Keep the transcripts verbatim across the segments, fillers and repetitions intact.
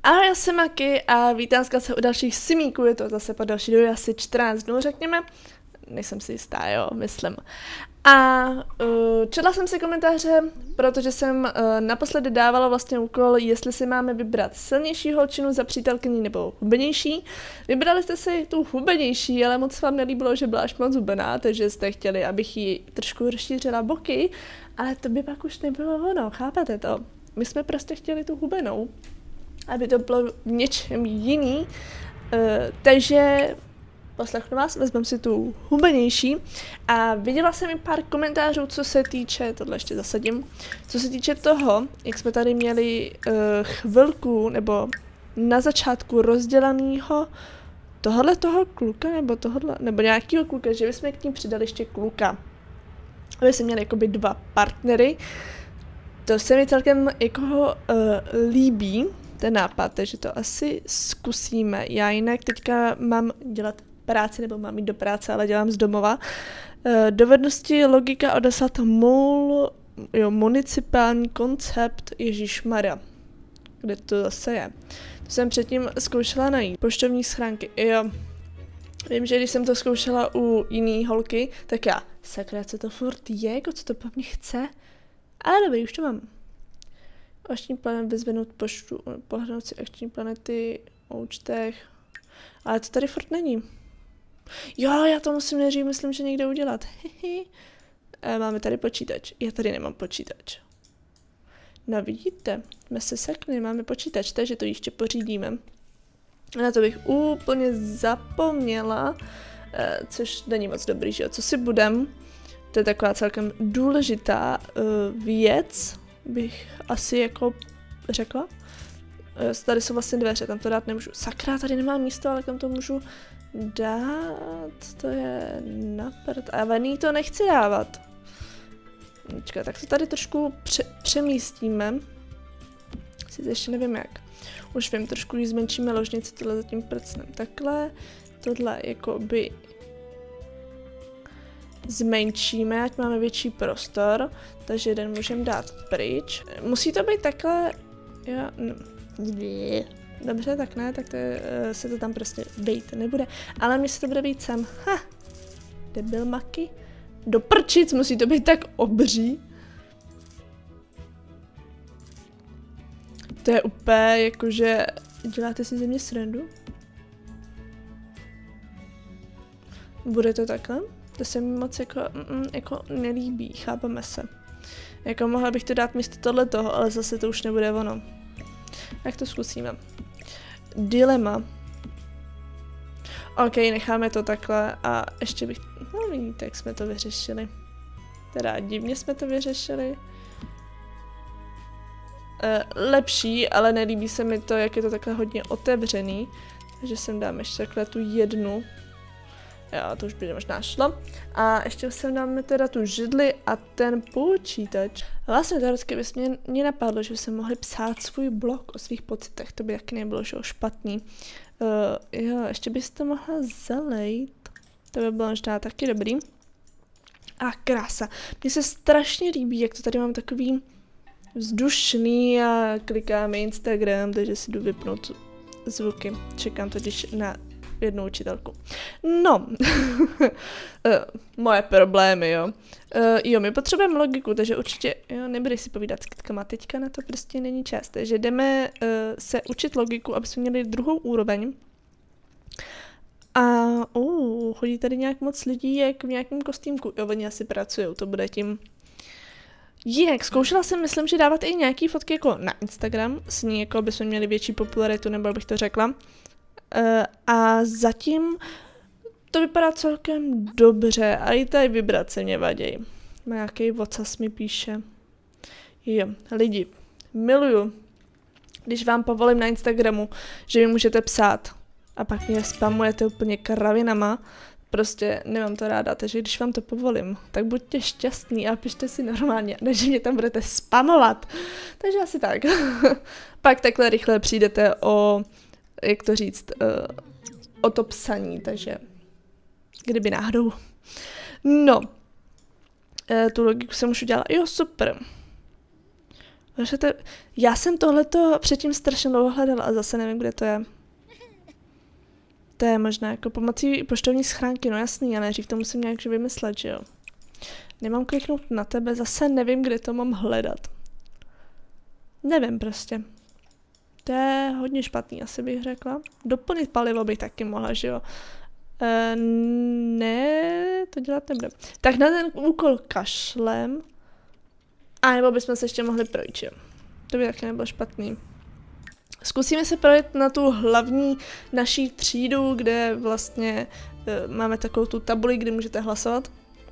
Ahoj, já jsem Maki a vítám zase u dalších simíků, je to zase po další dobu, asi čtrnáct dnů, řekněme. Nejsem si jistá, jo, myslím. A uh, četla jsem si komentáře, protože jsem uh, naposledy dávala vlastně úkol, jestli si máme vybrat silnější holčinu za přítelkyni nebo hubenější. Vybrali jste si tu hubenější, ale moc vám nelíbilo, že byla až moc hubená, takže jste chtěli, abych jí trošku rozšířila boky, ale to by pak už nebylo ono, chápete to? My jsme prostě chtěli tu hubenou, aby to bylo v něčem jiný, uh, takže poslechnu vás, vezmeme si tu hubenější a viděla jsem i pár komentářů, co se týče, tohle ještě zasadím, co se týče toho, jak jsme tady měli uh, chvilku, nebo na začátku rozdělanýho tohle toho kluka, nebo tohle, nebo nějakýho kluka, že bychom k tím přidali ještě kluka, aby jsme měli jakoby dva partnery. To se mi celkem jako uh, líbí, ten nápad, takže to asi zkusíme. Já jinak teďka mám dělat práci, nebo mám jít do práce, ale dělám z domova. Uh, dovednosti, logika, odeslat mul, jo, municipální koncept, ježišmarja. Kde to zase je? To jsem předtím zkoušela najít. Poštovní schránky, jo. Vím, že když jsem to zkoušela u jiný holky, tak já, sakra, co to furt je, jako co to po mně chce? Ale dobrý, už to mám. Akční planet, vyzvinout poštu, pohlednout si akční planety o účtech. Ale to tady furt není. Jo, já to musím nejdřív, myslím, že někde udělat. E, máme tady počítač. Já tady nemám počítač. No vidíte, jsme se sekli, máme počítač, takže to ještě pořídíme. Na to bych úplně zapomněla, e, což není moc dobrý, že jo. Co si budem? To je taková celkem důležitá uh, věc, bych asi jako řekla. Uh, tady jsou vlastně dveře, tam to dát nemůžu. Sakra, tady nemám místo, ale tam to můžu dát. To je na prd. A vený to nechci dávat. Počkej, tak to tady trošku pře přemístíme. Sice ještě nevím jak. Už vím, trošku jí zmenšíme ložnici, tohle zatím prcnem. Takhle, tohle jakoby zmenšíme, ať máme větší prostor, takže jeden můžeme dát pryč. Musí to být takhle, jo, no. Dobře, tak ne, tak to je, se to tam prostě bejt nebude, ale mně se to bude být sem, ha, debil Maki, do prčic, musí to být tak obří. To je úplně jakože, děláte si ze mě srandu? Bude to takhle? To se mi moc jako, mm, jako nelíbí, chápeme se. Jako mohla bych to dát místo tohle toho, ale zase to už nebude ono. Tak to zkusíme. Dilema. OK, necháme to takhle a ještě bych, no vidíte, jak jsme to vyřešili. Teda divně jsme to vyřešili. E, lepší, ale nelíbí se mi to, jak je to takhle hodně otevřený. Takže sem dám ještě takhle tu jednu. Jo, to už by možná šlo. A ještě sem dáme teda tu židli a ten počítač. Vlastně teoreticky bys mě, mě napadlo, že bychom mohli psát svůj blog o svých pocitech, to by taky nebylo, že špatný. Uh, jo, ještě bys to mohla zalejt. To by bylo možná taky dobrý. A krása. Mně se strašně líbí, jak to tady mám takový vzdušný a klikáme Instagram, takže si jdu vypnout zvuky. Čekám totiž na jednu učitelku. No, moje problémy, jo. Uh, jo, my potřebujeme logiku, takže určitě, jo, nebudeš si povídat s kytkama, teďka na to prostě není čas, takže jdeme uh, se učit logiku, aby jsme měli druhou úroveň. A uh, chodí tady nějak moc lidí, jak v nějakém kostýmku. Jo, oni asi pracujou, to bude tím. Jinak, zkoušela jsem, myslím, že dávat i nějaký fotky jako na Instagram, s ní jako bychom měli větší popularitu, nebo bych to řekla. Uh, a zatím to vypadá celkem dobře a i tady vibrace mě vadějí. Nějaký vocas mi píše. Jo, lidi, miluju, když vám povolím na Instagramu, že mi můžete psát a pak mě spamujete úplně kravinama. Prostě nemám to ráda, takže když vám to povolím, tak buďte šťastní a pište si normálně, než mě tam budete spamovat. Takže asi tak. Pak takhle rychle přijdete o, jak to říct, uh, o to psaní, takže kdyby náhodou. No, uh, tu logiku jsem už udělala, jo super. To, já jsem tohleto předtím strašně dlouho hledala a zase nevím, kde to je. To je možná jako pomocí poštovní schránky, no jasný, ale nejdřív to musím nějak vymyslet, že jo. Nemám kliknout na tebe, zase nevím, kde to mám hledat. Nevím prostě. To je hodně špatný, asi bych řekla. Doplnit palivo bych taky mohla, že jo. E, ne, to dělat nebude. Tak na ten úkol kašlem. A nebo bychom se ještě mohli projít, že jo. To by taky nebylo špatný. Zkusíme se projet na tu hlavní naší třídu, kde vlastně e, máme takovou tu tabuli, kde můžete hlasovat.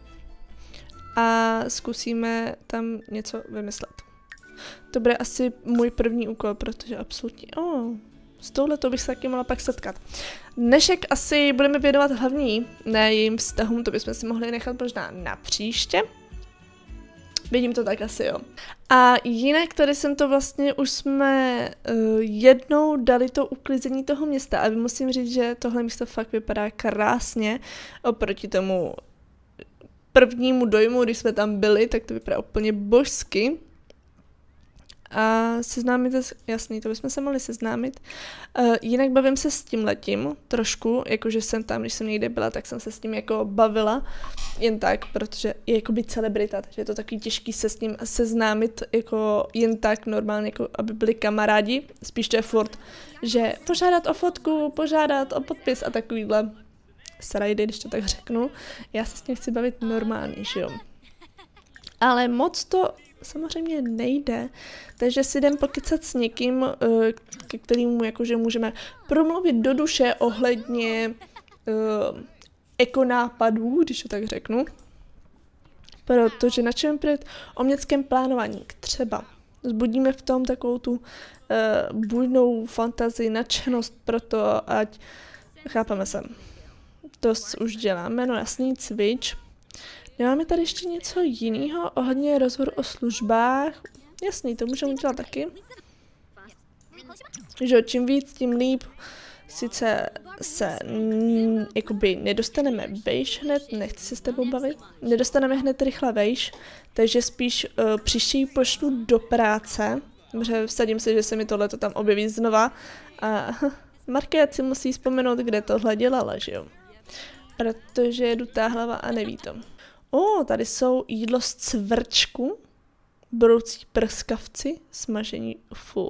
A zkusíme tam něco vymyslet. To bude asi můj první úkol, protože absolutně... Oh, s touhletou bych se taky mohla pak setkat. Dnešek asi budeme věnovat hlavní, ne jejím vztahům, to bychom si mohli nechat možná na příště. Vidím to tak asi, jo. A jinak tady jsem to vlastně, už jsme uh, jednou dali to uklizení toho města a musím říct, že tohle místo fakt vypadá krásně oproti tomu prvnímu dojmu, když jsme tam byli, tak to vypadá úplně božsky. A seznámit, jasný, to bychom se mohli seznámit. Uh, jinak bavím se s tím letím trošku, jakože jsem tam, když jsem někde byla, tak jsem se s tím jako bavila, jen tak, protože je jako být celebrita, takže je to takový těžký se s ním seznámit jako jen tak normálně, jako aby byli kamarádi, spíš to je furt, že požádat o fotku, požádat o podpis a takovýhle srajdy, když to tak řeknu. Já se s tím chci bavit normálně, že jo. Ale moc to samozřejmě nejde, takže si jdem pokecat s někým, ke kterému jakože můžeme promluvit do duše ohledně uh, ekonápadů, když to tak řeknu. Protože načneme před o městském plánování, třeba zbudíme v tom takovou tu uh, bujnou fantazii, nadšenost pro to, ať chápeme se. To už děláme, no jasný, cvič. Nemáme tady ještě něco jiného ohledně rozhovoru o službách. Jasný, to můžeme udělat taky. Že čím víc, tím líp. Sice se mm, jakoby nedostaneme vejš hned, nechci se s tebou bavit. Nedostaneme hned rychle vejš, takže spíš uh, příští pošlu do práce. Protože vsadím se, že se mi tohleto tam objeví znova. A Markéta si musí vzpomenout, kde tohle dělala, že jo. Protože je dutá hlava a neví to. O, oh, tady jsou jídlo z cvrčku, broucí prskavci, smažení, fuj,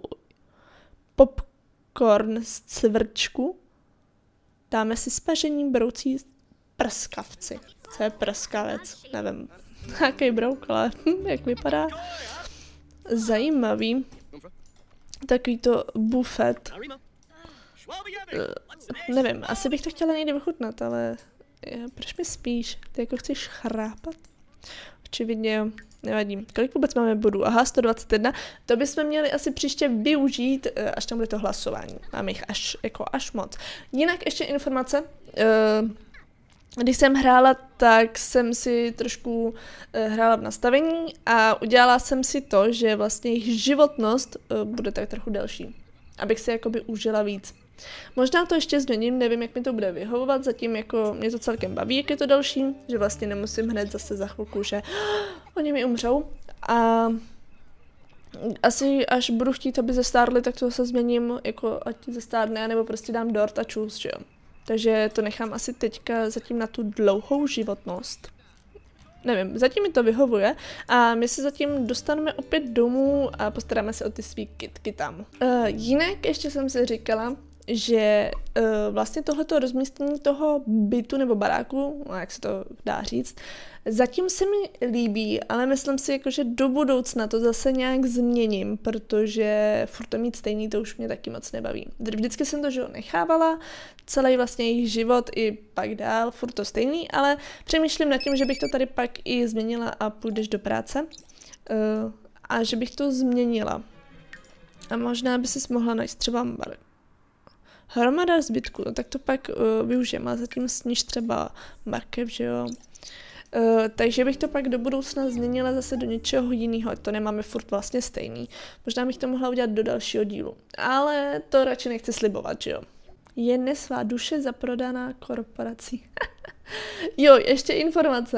popcorn z cvrčku, dáme si smažení broucí prskavci. Co je prskavec? Nevím, jaký brouk, ale jak vypadá. Zajímavý. Takový to bufet. Uh, nevím, asi bych to chtěla někdy vychutnat, ale... Proč mi spíš? Ty jako chceš chrápat? Očividně jo, nevadím. Kolik vůbec máme bodů? Aha, sto dvacet jedna. To bychom měli asi příště využít, až tam bude to hlasování. Máme jich až, jako až moc. Jinak ještě informace. Když jsem hrála, tak jsem si trošku hrála v nastavení a udělala jsem si to, že vlastně jejich životnost bude tak trochu delší. Abych si jakoby užila víc. Možná to ještě změním, nevím, jak mi to bude vyhovovat, zatím jako mě to celkem baví, jak je to další, že vlastně nemusím hned zase za chvilku, že oni mi umřou. A asi až budu chtít, aby zestárli, tak to zase změním, jako ať zestárne, nebo prostě dám dort a čus, že jo. Takže to nechám asi teďka zatím na tu dlouhou životnost. Nevím, zatím mi to vyhovuje a my se zatím dostaneme opět domů a postaráme se o ty svý kitky tam. Uh, jinak ještě jsem si říkala, že uh, vlastně tohleto rozmístění toho bytu nebo baráku, no jak se to dá říct, zatím se mi líbí, ale myslím si, jako, že do budoucna to zase nějak změním, protože furt to mít stejný, to už mě taky moc nebaví. Vždycky jsem to, že ho nechávala, celý vlastně jejich život i pak dál, furt to stejný, ale přemýšlím nad tím, že bych to tady pak i změnila a půjdeš do práce uh, a že bych to změnila. A možná by si mohla najít třeba hromada zbytku, no tak to pak uh, využijem a zatím sníž třeba markev, že jo. Uh, takže bych to pak do budoucna změnila zase do něčeho jiného, ať to nemáme furt vlastně stejný. Možná bych to mohla udělat do dalšího dílu, ale to radši nechci slibovat, že jo. Je nesvá duše zaprodaná korporací. Jo, ještě informace.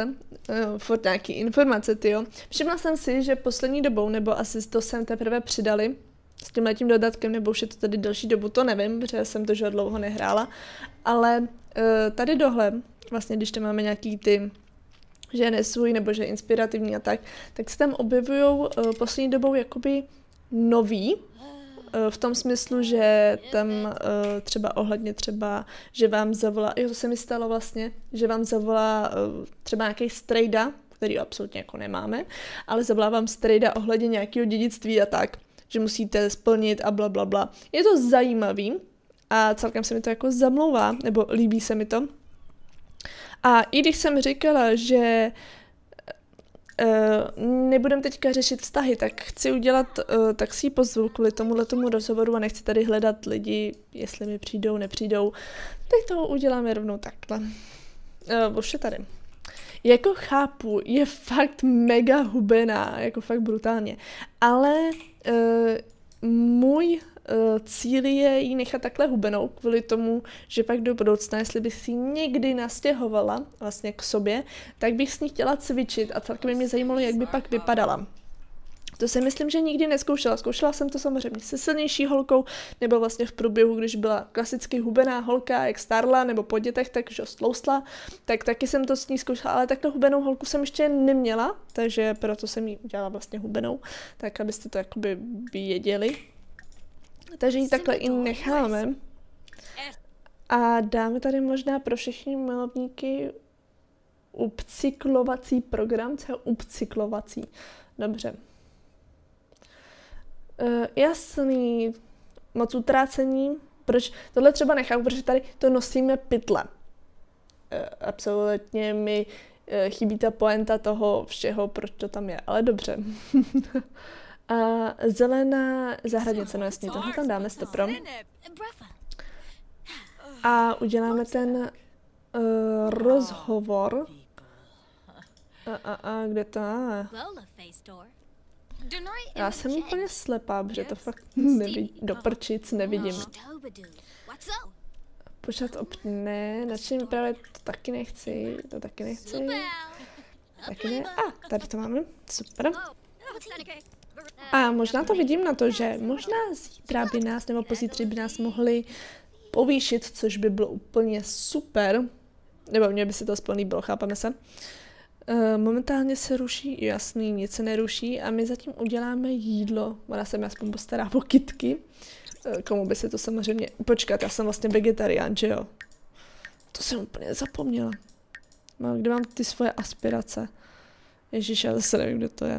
uh, furt nějaký informace, tyjo. Všimla jsem si, že poslední dobou, nebo asi to jsem teprve přidali, s tímhletím dodatkem, nebo už je to tady delší dobu, to nevím, protože jsem to že dlouho nehrála, ale uh, tady dohle, vlastně když tam máme nějaký ty, že je nesvůj, nebo že je inspirativní a tak, tak se tam objevují uh, poslední dobou jakoby nový, v tom smyslu, že tam uh, třeba ohledně třeba, že vám zavolá, jo, to se mi stalo vlastně, že vám zavolá uh, třeba nějaký strejda, který absolutně jako nemáme, ale zavolá vám strejda ohledně nějakého dědictví a tak, že musíte splnit a bla, bla, bla. Je to zajímavý a celkem se mi to jako zamlouvá, nebo líbí se mi to. A i když jsem říkala, že Uh, nebudem teďka řešit vztahy, tak chci udělat uh, taxi pozvu kvůli tomuhle tomu rozhovoru a nechci tady hledat lidi, jestli mi přijdou, nepřijdou, tak to uděláme rovnou takhle. Uh, už je tady. Jako chápu, je fakt mega hubená, jako fakt brutálně, ale uh, můj uh, cíl je jí nechat takhle hubenou kvůli tomu, že pak do budoucna, jestli bych si někdy nastěhovala vlastně k sobě, tak bych s ní chtěla cvičit a celkem by mě zajímalo, jak by pak vypadala. To si myslím, že nikdy neskoušela. Zkoušela jsem to samozřejmě se silnější holkou, nebo vlastně v průběhu, když byla klasicky hubená holka, jak starla, nebo po dětech, takže stloustla, tak taky jsem to s ní zkoušela, ale takhle hubenou holku jsem ještě neměla, takže proto jsem ji udělala vlastně hubenou, tak abyste to jakoby věděli. Takže ji takhle i necháme. A dáme tady možná pro všechny milovníky upcyklovací program, co je upcyklovací. Dobře. Uh, jasný, moc utrácení, proč, tohle třeba nechápu, protože tady to nosíme pytle. Uh, absolutně mi uh, chybí ta poenta toho všeho, proč to tam je, ale dobře. A zelená zahradnice, no jasně, tohle tam dáme stopro. A uděláme ten uh, rozhovor. A, a, a kde to je? Já jsem úplně slepá, protože to fakt nevidím, do prčic nevidím. Pořád opne, načím právě to taky nechci, to taky nechci. Taky ne. A, tady to máme, super. A možná to vidím na to, že možná zítra by nás, nebo pozítří by nás mohli povýšit, což by bylo úplně super. Nebo mně by se to aspoň líbilo, chápeme se. Uh, momentálně se ruší, jasný, nic se neruší a my zatím uděláme jídlo. Ona se mi aspoň postará o kytky. Uh, komu by se to samozřejmě... Počkat, já jsem vlastně vegetarián, že jo? To jsem úplně zapomněla. No, kde mám ty svoje aspirace? Ježíš, já zase nevím, kdo to je.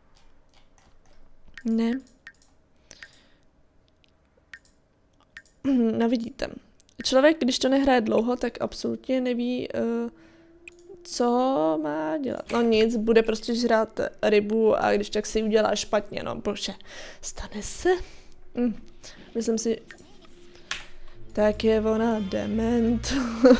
Ne. No vidíte. Člověk, když to nehraje dlouho, tak absolutně neví... Uh, co má dělat? No nic, bude prostě žrát rybu a když tak si udělá špatně, no bože, stane se. Hm. Myslím si, tak je ona dement.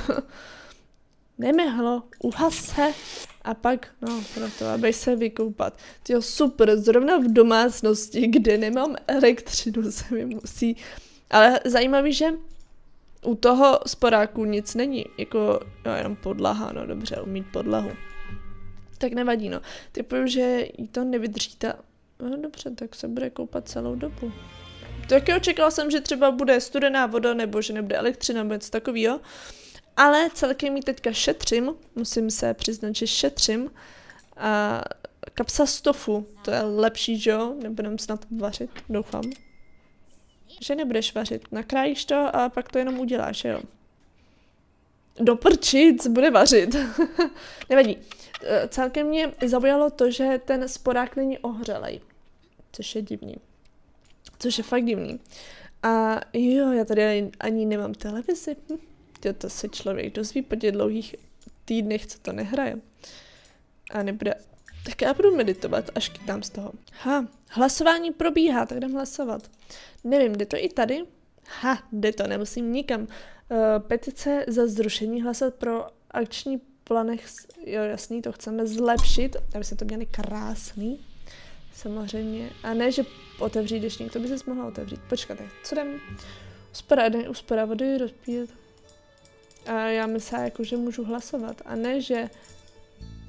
Nemehlo, uhase a pak, no proto, abych se vykoupat. Tyjo, super, zrovna v domácnosti, kde nemám elektřinu, se mi musí, ale zajímavý, že u toho sporáku nic není, jako no, jenom podlaha, no dobře, umít podlahu. Tak nevadí, no. Typuju, že jí to nevydrží ta... No dobře, tak se bude koupat celou dobu. Taky očekala jsem, že třeba bude studená voda, nebo že nebude elektřina, nebo něco takového. Ale celkem jí teďka šetřím, musím se přiznat, že šetřím. A kapsa z tofu, to je lepší, že jo? Nebudem snad vařit, doufám. Že nebudeš vařit, nakrájíš to a pak to jenom uděláš, jo. Do prčic, bude vařit. Nevadí. Celkem mě zaujalo to, že ten sporák není ohřelej. Což je divný. Což je fakt divný. A jo, já tady ani, ani nemám televizi. Hm. To se člověk dozví po těch dlouhých týdnech, co to nehraje. A nebude... Tak já budu meditovat, až kytám z toho. Ha, hlasování probíhá, tak jdem hlasovat. Nevím, jde to i tady? Ha, jde to, nemusím nikam. Uh, petice za zrušení hlasovat pro akční planech, jo jasný, to chceme zlepšit, aby se to měli krásný. Samozřejmě. A ne, že otevřít deštník, to by se mohla otevřít. Počkat, co jdem? Uspora, den, uspora vody, rozpít. A já myslím, jako, že můžu hlasovat. A ne, že...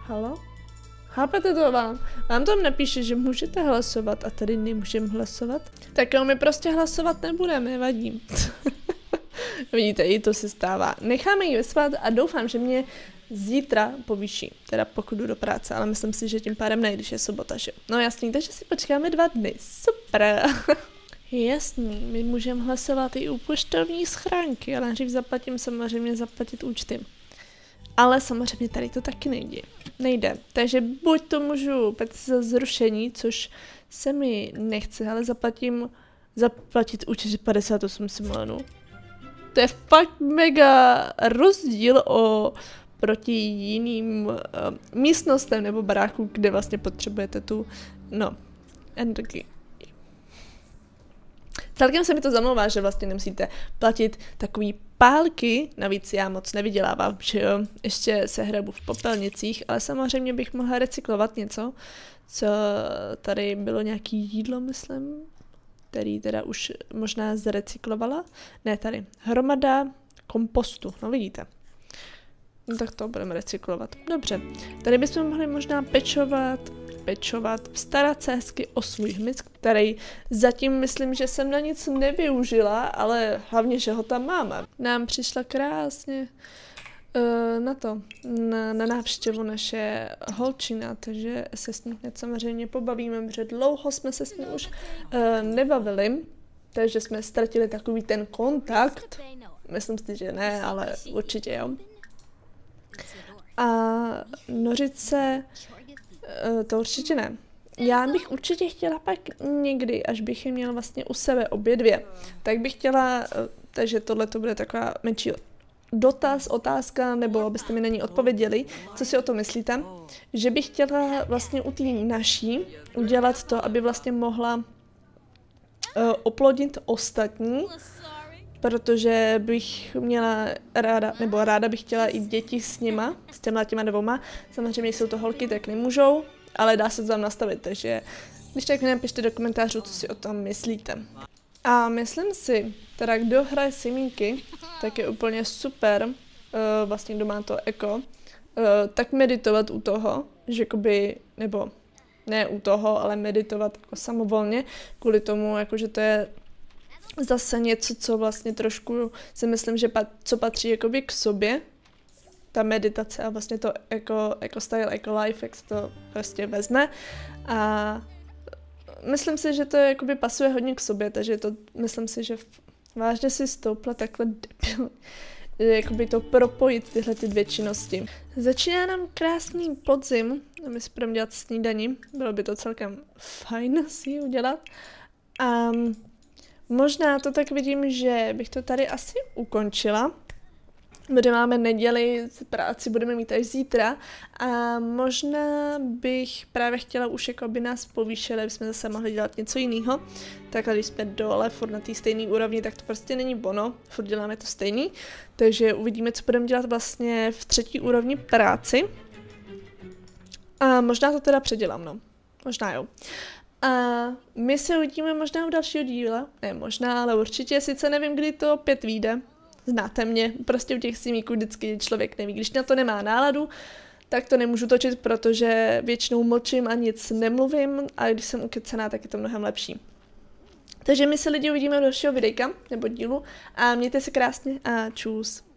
Halo? Chápete to vám? Vám tam napíše, že můžete hlasovat a tady nemůžeme hlasovat? Tak jo, my prostě hlasovat nebudeme, vadí. Vidíte, i to se stává. Necháme ji vyspat a doufám, že mě zítra povýší, teda pokud jdu do práce, ale myslím si, že tím pádem ne, když je sobota, že? No jasný, takže si počkáme dva dny, super. Jasný, my můžeme hlasovat i u poštovní schránky, ale nejdřív zaplatím samozřejmě zaplatit účty. Ale samozřejmě tady to taky nejde. Nejde. Takže buď to můžu platit za zrušení, což se mi nechce, ale zaplatím zaplatit účet padesát osm simoleonů. To je fakt mega rozdíl o proti jiným uh, místnostem nebo baráku, kde vlastně potřebujete tu, no, energii. Celkem se mi to zamlouvá, že vlastně nemusíte platit takový pálky, navíc já moc nevydělávám, že jo, ještě se hrabu v popelnicích, ale samozřejmě bych mohla recyklovat něco, co tady bylo nějaký jídlo, myslím, který teda už možná zrecyklovala. Ne, tady, hromada kompostu, no vidíte. No tak to budeme recyklovat. Dobře, tady bychom mohli možná pečovat, pečovat, starat se hezky o svůj hmyz, který zatím myslím, že jsem na nic nevyužila, ale hlavně, že ho tam máme. Nám přišla krásně uh, na to, na, na návštěvu naše holčina, takže se s ní hned samozřejmě pobavíme, protože dlouho jsme se s ní už uh, nebavili, takže jsme ztratili takový ten kontakt. Myslím si, že ne, ale určitě jo. A nořice, to určitě ne. Já bych určitě chtěla pak někdy, až bych je měla vlastně u sebe obě dvě, tak bych chtěla, takže tohle to bude taková menší dotaz, otázka, nebo abyste mi na ní odpověděli, co si o to myslíte, že bych chtěla vlastně u té naší udělat to, aby vlastně mohla uh, oplodnit ostatní, protože bych měla ráda, nebo ráda bych chtěla i děti s nima, s těma těma dvouma. Samozřejmě jsou to holky, tak nemůžou, ale dá se to tam nastavit, takže když tak mi napište do komentářů, co si o tom myslíte. A myslím si, teda kdo hraje simíky, tak je úplně super, uh, vlastně kdo má to eko, uh, tak meditovat u toho, že jakoby, nebo ne u toho, ale meditovat jako samovolně, kvůli tomu, jako že to je zase něco, co vlastně trošku si myslím, že pat, co patří jakoby k sobě, ta meditace a vlastně to eco, eco style, eco life, jak se to prostě vezme. A myslím si, že to jakoby pasuje hodně k sobě, takže to myslím si, že vážně si stoupla takhle debil, jakoby to propojit tyhle ty dvě činnosti. Začíná nám krásný podzim, a my si budeme dělat snídani, bylo by to celkem fajn si ji udělat. A možná to tak vidím, že bych to tady asi ukončila. Bude máme neděli, práci budeme mít až zítra a možná bych právě chtěla už jako by nás povýšili, aby jsme zase mohli dělat něco jiného. Takhle když jsme dole, furt na té stejné úrovni, tak to prostě není ono, furt děláme to stejný. Takže uvidíme, co budeme dělat vlastně v třetí úrovni práci. A možná to teda předělám, no. Možná jo. A my se uvidíme možná u dalšího díla, ne možná, ale určitě, sice nevím, kdy to opět vyjde. Znáte mě, prostě u těch simíků vždycky člověk neví. Když na to nemá náladu, tak to nemůžu točit, protože většinou mlčím a nic nemluvím a když jsem ukecená, tak je to mnohem lepší. Takže my se lidi uvidíme u dalšího videjka nebo dílu a mějte se krásně a čus.